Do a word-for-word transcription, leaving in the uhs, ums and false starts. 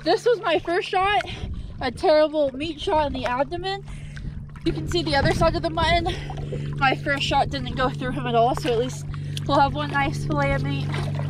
this was my first shot, a terrible meat shot in the abdomen. You can see the other side of the mutton. My first shot didn't go through him at all, so at least we'll have one nice fillet of meat.